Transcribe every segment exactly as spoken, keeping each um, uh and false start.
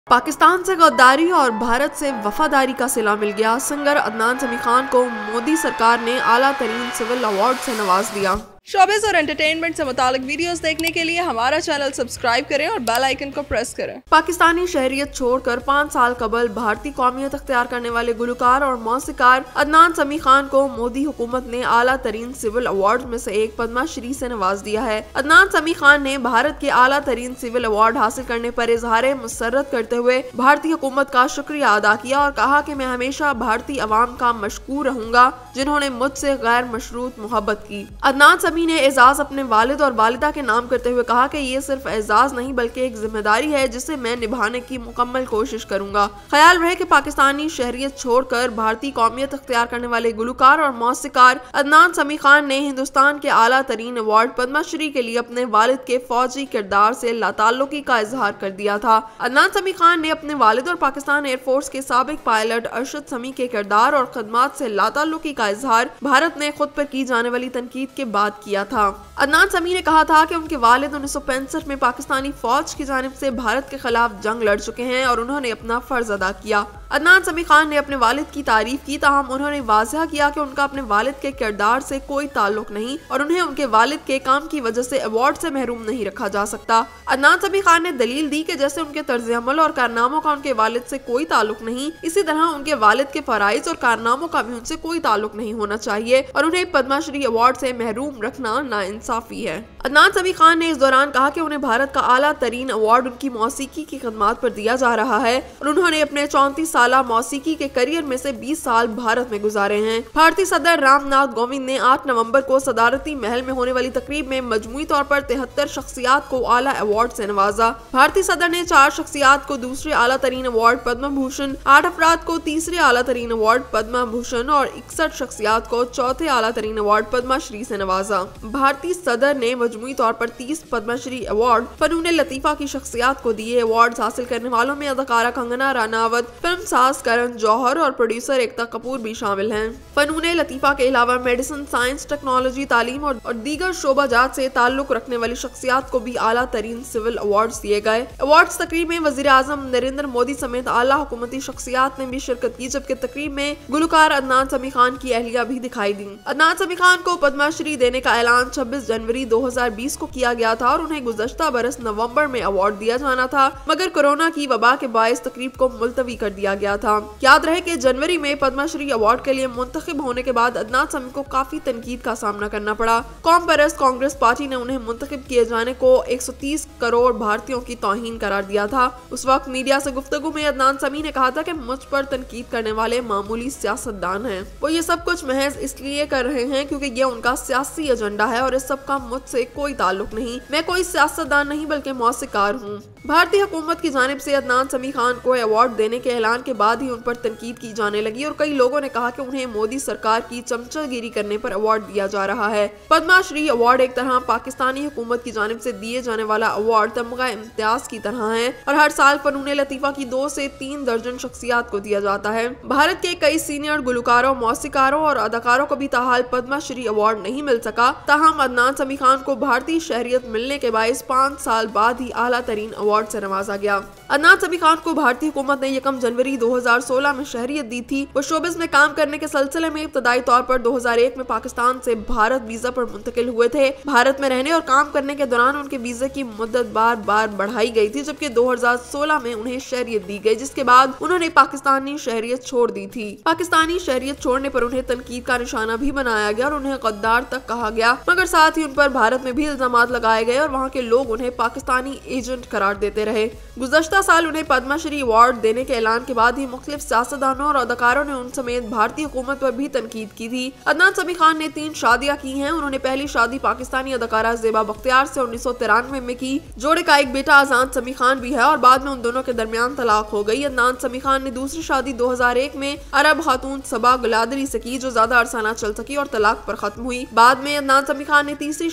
पाकिस्तान से गद्दारी और भारत से वफादारी का सिला मिल गया। सिंगर अदनान समी खान को मोदी सरकार ने आला तरीन सिविल अवार्ड से नवाज दिया। शोबिज़ और एंटरटेनमेंट से मुतालिक वीडियोस देखने के लिए हमारा चैनल सब्सक्राइब करें और बेल आइकन को प्रेस करें। पाकिस्तानी शहरियत छोड़कर पाँच साल कबल भारतीय कौमियत अख्तियार करने वाले गुलकार और मौसीकार अदनान समी खान को मोदी हुकूमत ने आला तरीन सिविल अवार्ड में से एक पद्मश्री से नवाज दिया है। अदनान समी खान ने भारत के आला तरीन सिविल अवार्ड हासिल करने पर इजहार मुसर्रत करते हुए भारतीय हुकूमत का शुक्रिया अदा किया और कहा कि मैं हमेशा भारतीय अवाम का मशकूर रहूंगा जिन्होंने मुझसे गैर मशरूत मोहब्बत की। अदनान समी ने एजाज अपने वालिद और वालिदा के नाम करते हुए कहा कि ये सिर्फ एजाज नहीं बल्कि एक जिम्मेदारी है जिसे मैं निभाने की मुकम्मल कोशिश करूंगा। ख्याल रहे कि पाकिस्तानी शहरियत छोड़कर भारतीय कौमियत अख्तियार करने वाले गुलकार और मौसीकार अदनान समी खान ने हिंदुस्तान के आला तरीन अवार्ड पद्मश्री के लिए अपने वालिद के फौजी किरदार से लाताल्लुकी का इजहार कर दिया था। अदनान समी खान ने अपने वालिद और पाकिस्तान एयरफोर्स के साबिक पायलट अरशद समी के किरदार और खदमात से लाताल्लुकी का इजहार भारत ने खुद पर की जाने वाली तनकीद के बाद किया था। अदनान समी ने कहा था कि उनके वालिद उन्नीस सौ पैंसठ में पाकिस्तानी फौज की जानिब से भारत के खिलाफ जंग लड़ चुके हैं और उन्होंने अपना फर्ज अदा किया। अदनान समी खान ने अपने वालिद की तारीफ की, ताहम उन्होंने वाज़ह किया कि उनका अपने वालिद के किरदार से कोई ताल्लुक नहीं और उन्हें उनके वालिद के काम की वजह से अवार्ड से महरूम नहीं रखा जा सकता। अदनान समी खान ने दलील दी कि जैसे उनके तर्ज अमल और कारनामों का उनके वालिद से कोई ताल्लुक नहीं, इसी तरह उनके वालिद के फराइज और कारनामों का भी उनसे कोई ताल्लुक नहीं होना चाहिए और उन्हें पद्मश्री अवार्ड से महरूम रखना नाइंसाफी है। अदनान समी खान ने इस दौरान कहा कि उन्हें भारत का आला तरीन अवार्ड उनकी मौसीकी की खदमात पर दिया जा रहा है और उन्होंने अपने चौंतीस साल मौसीकी के करियर में से बीस साल भारत में गुजारे हैं। भारतीय सदर रामनाथ कोविंद ने आठ नवंबर को सदारती महल में होने वाली तकरीब में मजमूई तौर पर तिहत्तर शख्सियात को आला अवार्ड से नवाजा। भारतीय सदर ने चार शख्सियात को दूसरे आला तरीन अवार्ड पद्म भूषण, आठ अफराद को तीसरे आला तरीन अवार्ड पद्म भूषण और इकसठ शख्सियात को चौथे आला तरीन अवार्ड पद्मश्री से नवाजा। भारतीय सदर ने मजमूई तौर पर तीस पद्मश्री अवार्ड फनून लतीफा की शख्सियात को दिए। अवार्ड हासिल करने वालों में अदाकारा कंगना रनावत, फिल्म साज करण जौहर और प्रोड्यूसर एकता कपूर भी शामिल हैं। फनून लतीफा के अलावा मेडिसिन, साइंस, टेक्नोलॉजी, तालीम और, और दीगर शोबाजात से ताल्लुक रखने वाली शख्सियात को भी आला तरीन सिविल अवार्ड दिए गए। अवार्ड्स तकरीब में वजीर आजम नरेंद्र मोदी समेत आला हुकूमती शख्सियात ने भी शिरकत की, जबकि तकरीब में गुलकार अदनान समी खान की अहलिया भी दिखाई दी। अदनान समी खान को पद्मश्री देने का ऐलान छब्बीस जनवरी दो हजार बीस को किया गया था और उन्हें गुज़श्ता बरस नवंबर में अवार्ड दिया जाना था, मगर कोरोना की वबा के बायस तकरीब को मुलतवी कर दिया गया था। याद रहे कि जनवरी में पद्मश्री अवार्ड के लिए मुंतखब होने के बाद अदनान समी को काफी तनकीद का सामना करना पड़ा। कौम परस्त कांग्रेस पार्टी ने उन्हें मुंतखब किए जाने को एक सौ तीस करोड़ भारतीयों की तौहीन करार दिया था। उस वक्त मीडिया से गुफ्तगू में अदनान समी ने कहा था कि मुझ पर तनकीद करने वाले मामूली सियासतदान हैं, वो ये सब कुछ महज इसलिए कर रहे हैं क्योंकि ये उनका सियासी एजेंडा है और इस सब का मुझसे कोई ताल्लुक नहीं। मैं कोई सियासतदान नहीं बल्कि मौसीकार हूँ। भारतीय हुकूमत की जानिब से अदनान समी खान को अवार्ड देने के ऐलान के बाद ही उन पर तनकीद की जाने लगी और कई लोगों ने कहा कि उन्हें मोदी सरकार की चमचागिरी करने पर अवार्ड दिया जा रहा है। पद्मश्री अवार्ड एक तरह पाकिस्तानी हुकूमत की जानिब से दिए जाने वाला अवार्ड तमगा इम्तियाज की तरह है और हर साल फनून लतीफा की दो से तीन दर्जन शख्सियात को दिया जाता है। भारत के कई सीनियर गुलकारों, मौसीकारों और अदाकारों को भी ताहाल पद्मश्री अवार्ड नहीं मिल सका। ताहम अदनान समी खान को भारतीय शहरियत मिलने के बाईस पाँच साल बाद ही आला तरीन अवार्ड से नवाजा गया। अदनान समी खान को भारतीय हुकूमत ने यकम जनवरी दो हजार सोलह में शहरियत दी थी। वो शोबिस में काम करने के सिलसिले में इब्तदाई तौर पर दो हजार एक में पाकिस्तान से भारत वीजा पर मुंतकिल हुए थे। भारत में रहने और काम करने के दौरान उनके वीजे की मुद्दत बार बार बढ़ाई गई थी, जबकि दो हजार सोलह में उन्हें शहरियत दी गई, जिसके बाद उन्होंने पाकिस्तानी शहरियत छोड़ दी थी। पाकिस्तानी शहरियत छोड़ने पर उन्हें तनकीद का निशाना भी बनाया गया और उन्हें गद्दार तक कहा गया, मगर साथ ही उन पर भारत में भी इल्जामात लगाए गए और वहाँ के लोग उन्हें पाकिस्तानी एजेंट करार देते रहे। गुज़श्ता साल उन्हें पद्मश्री अवार्ड देने के ऐलान के बाद ही मुख्तलिफ सियासतदानों और अदाकारों ने उन समेत भारतीय हुकूमत पर भी तनकीद की थी। अदनान समी खान ने तीन शादियां की हैं। उन्होंने पहली शादी पाकिस्तानी अदाकारा ज़ेबा बख्तियार से उन्नीस सौ तिरानवे में की। जोड़े का एक बेटा आजान समी खान भी है और बाद में उन दोनों के दरमियान तलाक हो गई। अदनान समी खान ने दूसरी शादी दो हजार एक में अरब खातून सबा गुलादरी से की, जो ज्यादा अरसा न चल सकी और तलाक पर खत्म हुई। बाद में अदनान समी खान ने तीसरी शादी दो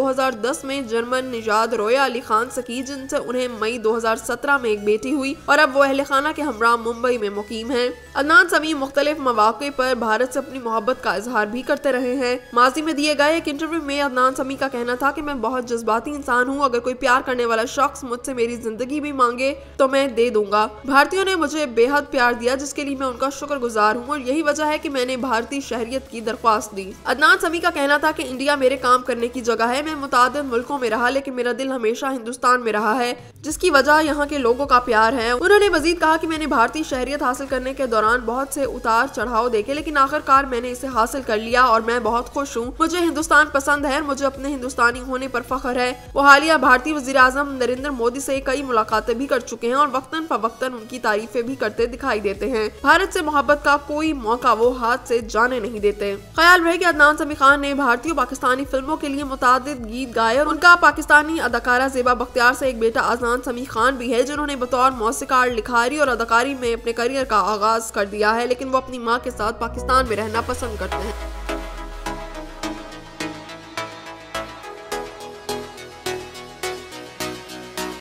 दो हज़ार दस में जर्मन निजाद रोया अली खान से की, जिनसे उन्हें मई दो हज़ार सत्रह में एक बेटी हुई और अब वो अहले खाना के हमरा मुंबई में मुकीम है। अदनान समी मुख्तलिफ मौके पर भारत से अपनी मोहब्बत का इजहार भी करते रहे हैं। माजी में दिए गए एक इंटरव्यू में अदनान समी का कहना था कि मैं बहुत जज्बाती इंसान हूँ, अगर कोई प्यार करने वाला शख्स मुझसे मेरी जिंदगी भी मांगे तो मैं दे दूंगा। भारतीयों ने मुझे बेहद प्यार दिया, जिसके लिए मैं उनका शुक्रगुजार हूँ और यही वजह है कि मैंने भारतीय शहरियत की दरख्वास्त दी। अदनान समी का कहना था कि इंडिया मेरे काम करने की जगह है। मैं मुतादिद मुल्कों में रहा, लेकिन मेरा दिल हमेशा हिंदुस्तान में रहा है, जिसकी वजह यहाँ के लोगों का प्यार है। उन्होंने मजीद कहा कि मैंने भारतीय शहरियत हासिल करने के दौरान बहुत से उतार चढ़ाव देखे, लेकिन आखिरकार मैंने इसे हासिल कर लिया और मैं बहुत खुश हूँ। मुझे हिंदुस्तान पसंद है, मुझे अपने हिंदुस्तानी होने पर फख्र है। वो हालिया भारतीय वज़ीर आज़म नरेंद्र मोदी से कई मुलाकातें भी कर चुके हैं और वक्तन फवक्तन उनकी तारीफें भी करते दिखाई देते हैं। भारत से मोहब्बत का कोई मौका वो हाथ से जाने नहीं देते। ख्याल रहे कि अदनान समी खान ने भारतीय और पाकिस्तानी फिल्मों के लिए मुतादिद गीत गाए और उनका पाकिस्तानी अदाकारा ज़ेबा बख्तियार से एक बेटा अदनान समी खान भी है, जिन्होंने बतौर मौसीकार, लिखारी और अदाकारी में अपने करियर का आगाज कर दिया है, लेकिन वो अपनी माँ के साथ पाकिस्तान में रहना पसंद करते हैं।